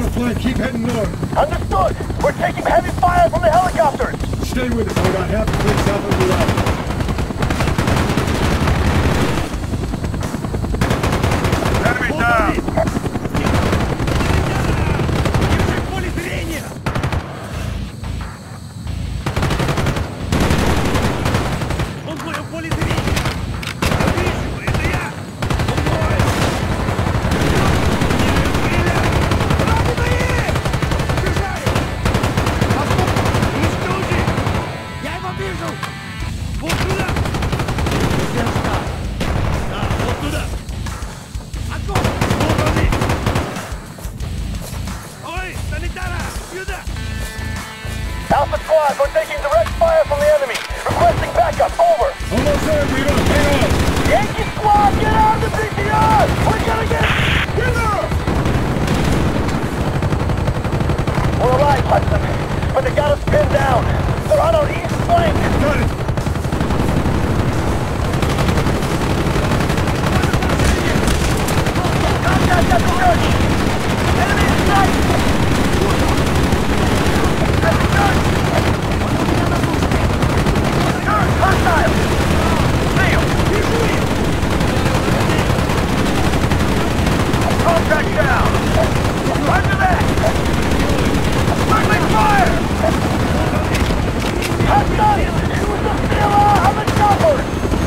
flank. Keep heading north. Understood. We're taking heavy fire from the helicopters. Stay with us. We're about half a click south of the route. Enemy down. Alpha Squad, we're taking direct fire from the enemy. Requesting backup, over. Almost there, Vito. Hang on. Yankee Squad, get out of the BTR! We're gonna get... Get up! We're alive, Hudson, but they got us pinned down. They're on our east flank. Got it. Contact at the church! Enemy in sight! At the church! Church, hostile! See him! Contact down! Under that! Friendly fire! Hudson! Use the Stila on the choppers!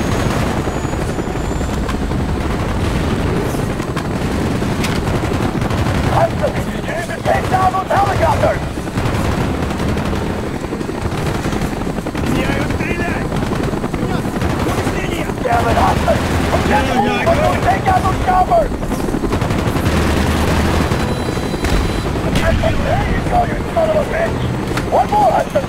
Hudson, you need to take down those helicopters! Damn it, Hudson! Don't take out those choppers! There you go, you son of a bitch! One more, Hudson!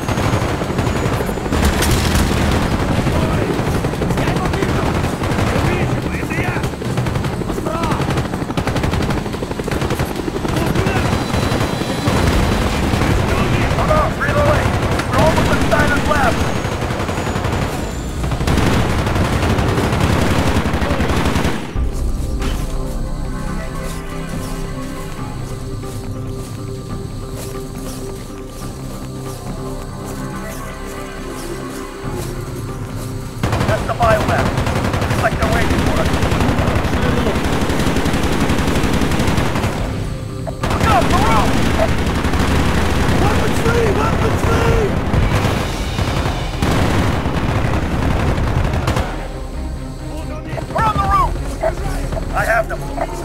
That's the biomap. Looks like they're waiting for us. Look up, the roof! Weapons free! Weapons free! We're on the roof! I have them.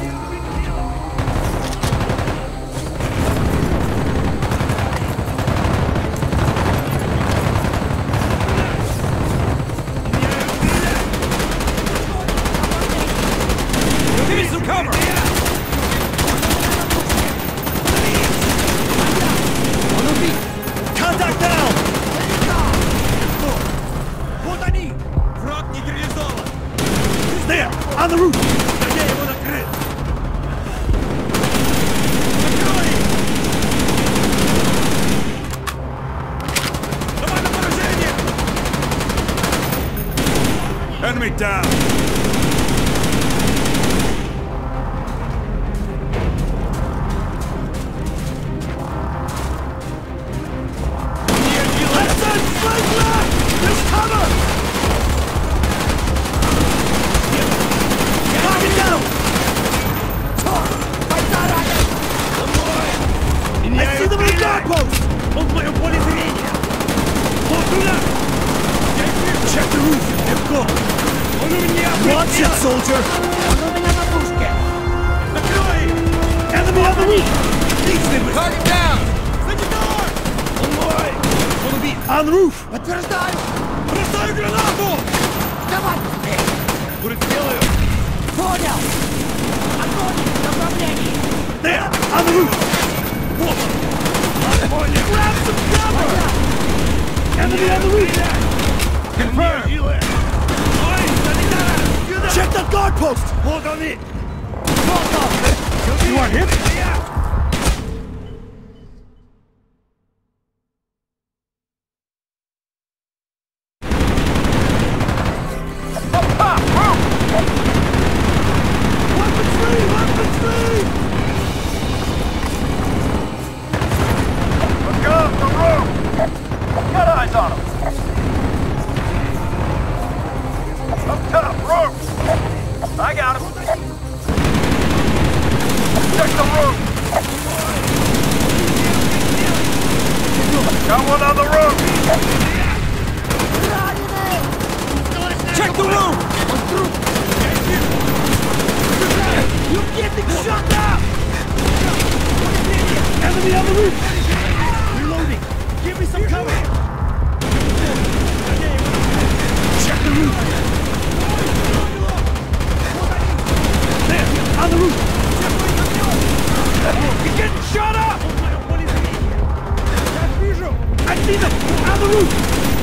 Give me some cover! Contact down! Вот они! Враг нейтрализован! There! On the roof! Я его накрыл! Накрой! Давай на поражение! Enemy down! Check the roof! Let's go! Watch it, soldier! Enemy on the roof! Target down! On the roof! Подтверждаю! Бросаю гранату! Давай! Будет сделаю! Понял! Огонь! Направление! There! On the roof! Вот! Понял! Grab some cover! Enemy on the roof! Confirm! Check that guard post! Hold on it! You are hit? eyes on him. Up top, roof! I got him. Check the roof! Got one on the roof! Check the room! You're getting shot now! Enemy on the roof! Reloading! Give me some cover! Check the roof! There! On the roof! You're getting shot up! I see them! On the roof!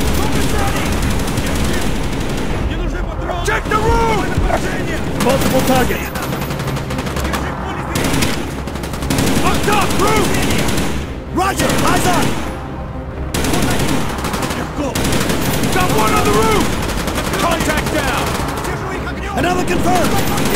Check the roof! Multiple targets! Up top, roof! Roger, eyes on! Got one on the roof! Contact down! Another confirmed!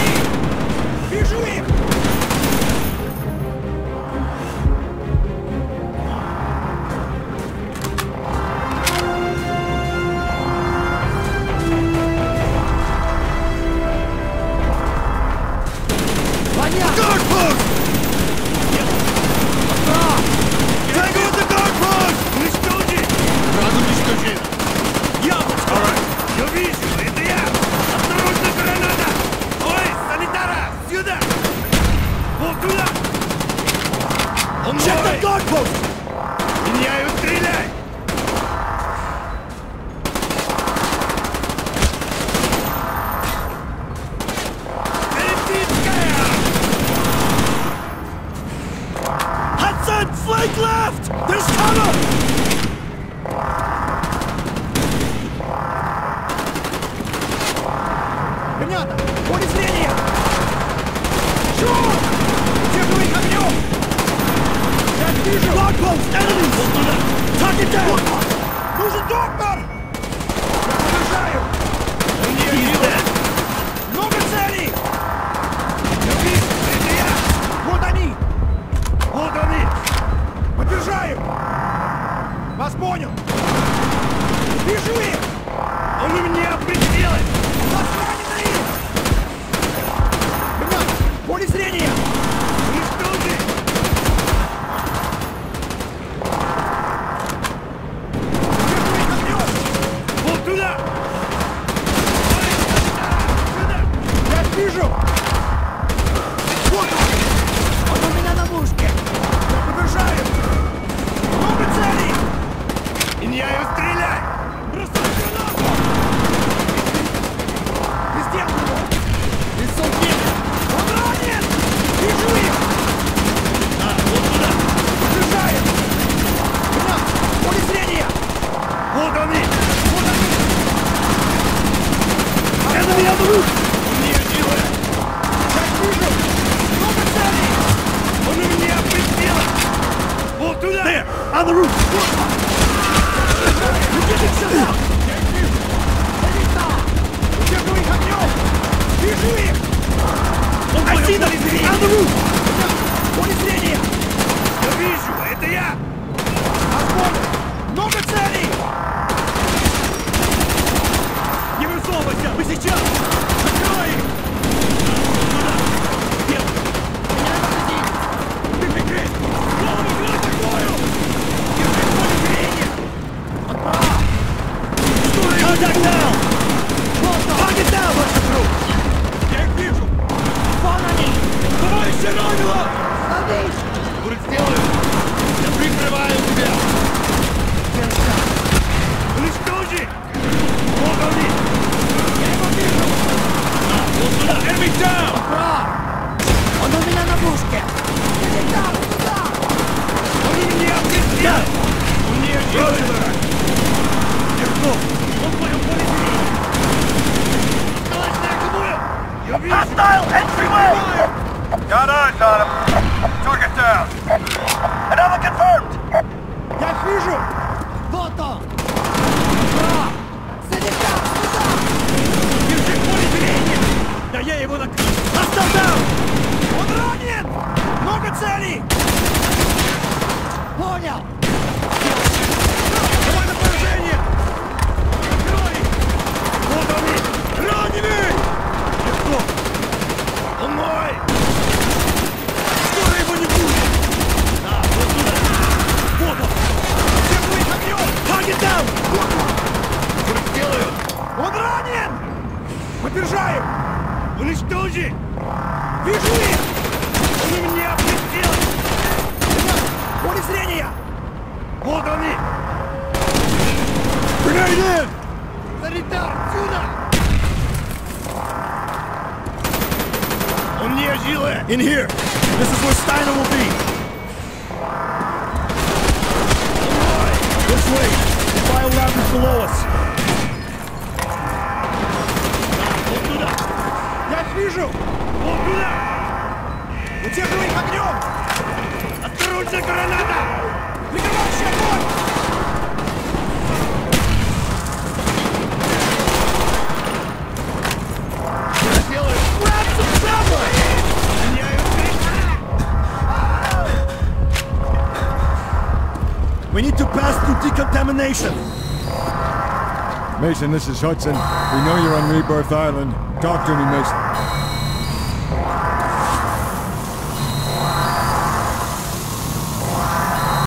Guard post! Tango at the guard post! Уничтожить! Сразу уничтожить! Яблочко! Я вижу, это я! Осторожно, граната! Ой, санитара! Сюда! Вот туда! Он Check the guard post! Меняю, стреляй! Flank left! There's tunnel! Понятно! Поле зрения! Черт! Держу их огнем! Я вижу! Блокпост! Enemy! Вот туда! Target down! Нужен доктор! Я подъезжаю! He's dead! Много целей! Я вижу! Это я! Вот они! Вот они! Подъезжаю! Вас понял! Вижу их! Он у меня пределает! Вас ранены! Ребят, поле зрения! Уничтожить! Держу их огнем! Вот туда! Сюда! Я вижу! Вот он! Он у меня на мушке! Я подъезжаю! Много целей! Меняю, стреляй! Бросай гранату! Ты сделал его! Лицо вверх! Он ранен! Вижу их! Вот туда! Подъезжаем! Гранат! Поле зрения! Вот они! Вот они! Enemy on the roof! Не делай! Я вижу! Много целей! Он у меня пределает! Вот туда! There! On the roof! You're getting shot out! Держу их огнем! Вижу их! I see them! On the roof! Поле зрения! Я вижу! Это я! Возможно! Много целей! Не высовывайся! Мы сейчас! Закрой их! Ты прикрыть! Голову играть такую! Contact down! Target down! Я их вижу! Вон они! Товарищи ранило! Садись! Будет сделаю! Я прикрываю тебя! Уничтожи! Вот они! Я его вижу! Вот сюда! Enemy down! Он у меня на пушке! Иди там! Туда! Он у меня пределает! Он не делает! Держу! Hostile entryway! Got eyes on him. Target down. Another confirmed. Я их вижу! Вот он! Держи поле зрения! Да я его накрыл! Hostile down! Он ранен! Много целей! Понял! Давай на поражение! Встречаю! Уничтожи! Вижу их! Они меня преследуют! В поле зрения! Вот они! Grenade in! Санитар, сюда! Он не жилы! In here! This is where Steiner will be! This way! The biolab is below us! Вот туда! Я их вижу! Вот туда! Удерживай их огнем! Осторожно, граната! Прикрывающий огонь! Что делаешь? Grab some cover! Меняю We need to pass through decontamination! Mason, this is Hudson. We know you're on Rebirth Island. Talk to me, Mason.